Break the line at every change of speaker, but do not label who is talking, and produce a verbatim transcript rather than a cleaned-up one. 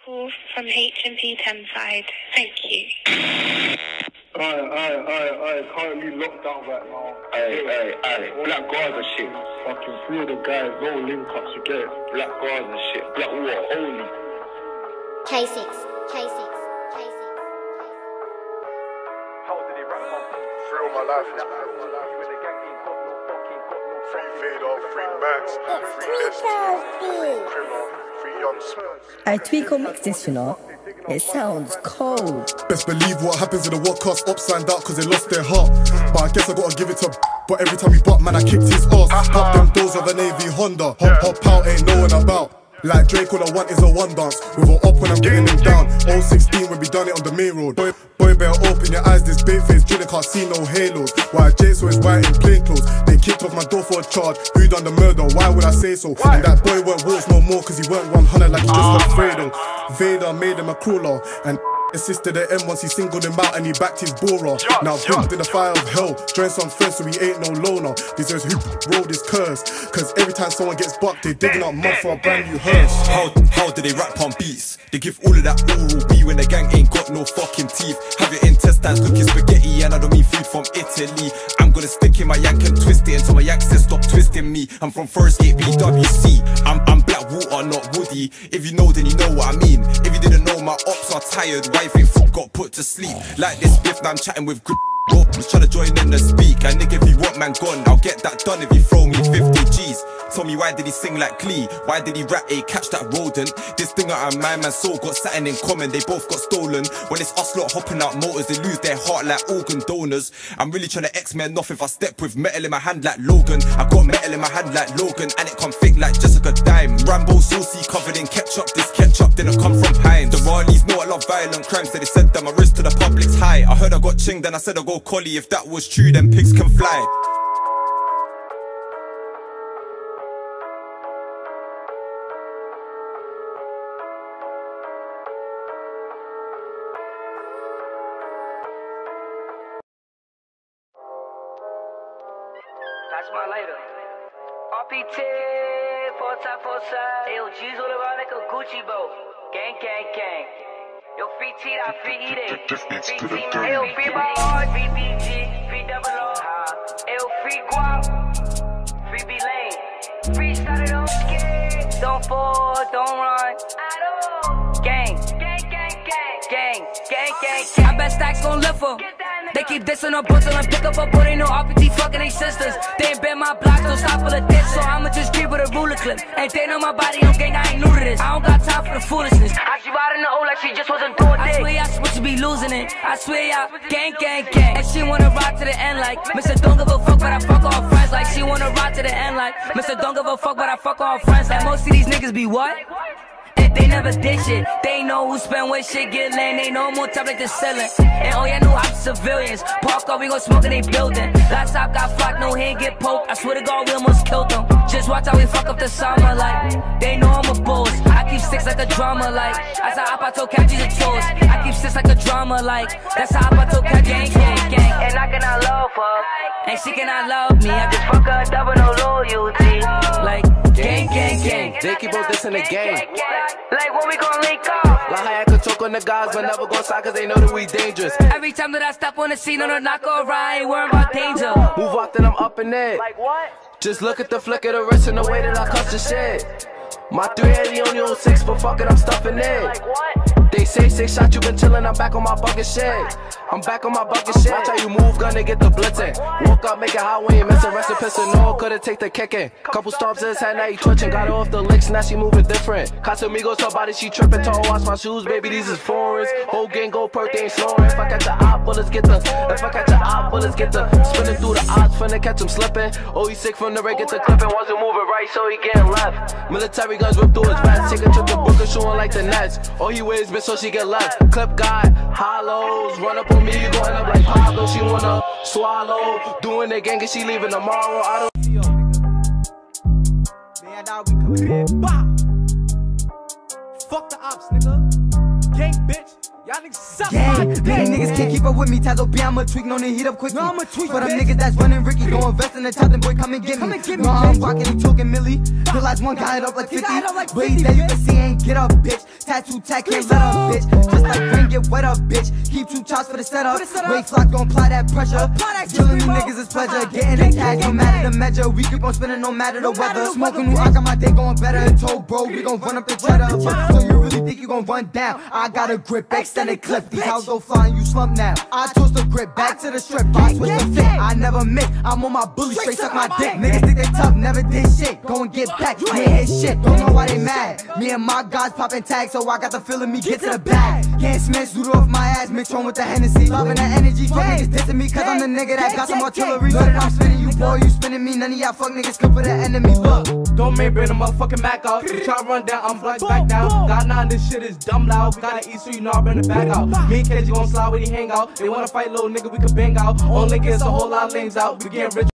call from H M P Thameside. Thank you.
Aye, aye, aye, aye, currently locked down right now.
Aye, aye, aye, Black Gaza shit.
Fucking three of the guys, no link ups, you get it?
Black Gaza shit. Black War, holy.
K six, K six, K six.
How did he rap on?
Free all my life is bad. Free Vader, free Max, free S T, Criminal, free Young Spurs.
I tweak or mix this, you know. It sounds cold.
Best believe what happens in the podcast up signed out cause they lost their heart. But I guess I gotta give it to. But every time he butt, man, I kicked his ass. Pop them doors of an A V Honda. Hop, hop out, ain't no one about. Like Drake, all I want is a one dance. With a up when I'm getting them down. oh sixteen when we done it on the main road. Boy, boy better open your eyes, this bait face drilling can't see no halos. Why Jay so it's white in plain clothes. They kicked off my door for a charge. Who done the murder? Why would I say so? And that boy weren't wolves no more cause he weren't one hundred like he just heard Fredo. Vader made him a crawler and assisted the M once he singled him out and he backed his bora. Now bumped in the fire of hell, joined some friends so he ain't no loner. Deserves who rolled his curse, cause every time someone gets bucked they digging up mud for a brand new hearse.
How, how do they rap on beats? They give all of that oral B when the gang ain't got no fucking teeth. Have your intestines looking spaghetti and I don't mean food from Italy. I'm gonna stick in my yank and twist it until my yank says stop twisting me. I'm from First Gate B W C. I'm, I'm Black Water, not Woody. If you know then you know what I mean. If you didn't know my ops are tired, why you think foot got put to sleep? Like this biff, now I'm chatting with good was trying to join in the speak. And nigga, if you want man gone, I'll get that done if you throw me fifty G's. Tell me why did he sing like Glee? Why did he rap a catch that rodent? This thing out of my man's soul got something in common. They both got stolen. When it's us lot hopping out motors, they lose their heart like organ donors. I'm really trying to X-Men off if I step with metal in my hand like Logan. I got metal in my hand like Logan, and it come thick like Jessica Dime. Rambo saucy covered in ketchup. This ketchup didn't come from Heinz. The Raleighs know I love violent crimes, so they said that my wrist to the public's high. I heard I got chinged, then I said I go collie. If that was true, then pigs can fly.
That's my lighter. R P T, four top, four side. Yo, G's all around like a Gucci boat. Gang, gang, gang. Yo, free T, that free E day. Free T, man. Yo, free my heart, free B G, free double O. Yo, free guap, free B lane. Free started on skate. Don't fall, don't run. At all. Gang, gang, gang, gang. Gang, gang, gang, gang. I bet Stacks gon' lift her. They keep dissing on books and pick up a boy, they know R P T fucking they sisters. They ain't been my block, don't stop for the dick, so I'ma just keep with a ruler clip. Ain't they know my body on gang, I ain't new to this. I don't got time for the foolishness. I she riding the O like she just wasn't doing dick. I swear y'all switch to be losing it. I swear y'all gang, gang, gang. And she wanna ride to the end like Mister Don't give a fuck, but I fuck all friends. Like she wanna ride to the end like Mister Don't give a fuck, but I fuck all friends. Like most of these niggas be what? They never did shit. They know who spend when shit get lame. They know more top like the ceiling. And oh yeah, new ops civilians. Park up, we gon' smoke in they building. Last top got flocked, no hand get poked. I swear to God, we almost killed them. Just watch how we fuck up the summer like they know I'm a boss. I keep six like a drama like that's how I told Catchy's a toast. I keep six like a drama like that's how I told Catchy gang, gang, gang. And I cannot love her, and she cannot love me. I just fuck her double no loyalty. Like gang, gang, gang.
They keep on this in the game.
Like when we gon' link up.
Like how I could talk on the guys, but never gon' side cause they know that we dangerous.
Every time that I step on the scene on a knock or ride, I ain't worried about danger.
Move out, then I'm up in it.
Like what?
Just look at the flick of the wrist and the way that I cuss the shit. My three eighty only on six, but fuck it, I'm stuffing it.
Like what?
They say six shot, you been chillin', I'm back on my bucket shit. I'm back on my bucket shit. Watch how you move, gonna get the blitzing. Woke up, make it hot, we ain't missing. Rest in pissing, no, couldn't take the kicking. Couple stomps in his head, now he twitching. Got her off the licks, now she moving different. Casamigos, her body, she tripping. Told her, watch my shoes, baby, these is foreigns. Whole gang go perk, they ain't snoring. If I catch a op, bullets get the. If I catch a op, bullets get the. Spinning through the odds, finna catch him slipping. Oh, he sick from the red, get the clipping. Wasn't moving right, so he getting left. Military guns whip through his vest. Take a trip to Brooklyn, shooting like the Nets. All he wears, bitch, so she get left. Clip guy, hollows, run up on me, you gon' end up like Pablo. She wanna swallow, doing it gang, and she leaving tomorrow. I don't. Yo, nigga. Man, now we coming in. Bah! Fuck the ops, nigga. Gang, bitch.
Gang, many niggas can't keep up with me. Tazo B, I'ma tweak, known to heat up quick. No, I'ma tweak for them niggas that's running Ricky. Go invest in the top, then boy, come and get me. No, I'm rocking and talking Millie. Realize one got it up like fifty. Wait, that you can see ain't get up, bitch. Tattoo tag, can't let up, bitch. Just like rain, get wet up, bitch. Keep two chops for the setup. Wait, flock, gon' apply that pressure. Killing you niggas is pleasure. Getting the tag, no matter the measure. We keep on spinning, no matter the weather. Smoking new, I got my day going better. Told bro, we gon' run up the cheddar. So you really think you gon' run down? I got a grip, extended clip. These hoes go flying, you slump now. I toast the grip, back to the strip. Box with the fit, I never miss. I'm on my bully, straight suck my dick. Niggas think they tough, never did shit. Go and get back, you ain't hit shit. Don't know why they mad. Me and my guys popping tags, so I got the feeling me get to the bag. Can't smash, zoot off my ass, mix on with the Hennessy. Loving the energy, fuck niggas dissing me, cause I'm the nigga that got some artillery. Look that I'm spinning you, boy, you spinning me. None of y'all fuck niggas could put an enemy. Look,
don't make bring the motherfucking Mac out. You try to run down, I'm black back down. God nine, this shit is dumb loud. Gotta eat, so you know I bring the back out. Me and K G gon' slide when he hang out. They wanna fight, little nigga, we can bang out. On Lincoln, it's a whole lot of lanes out. We getting rich.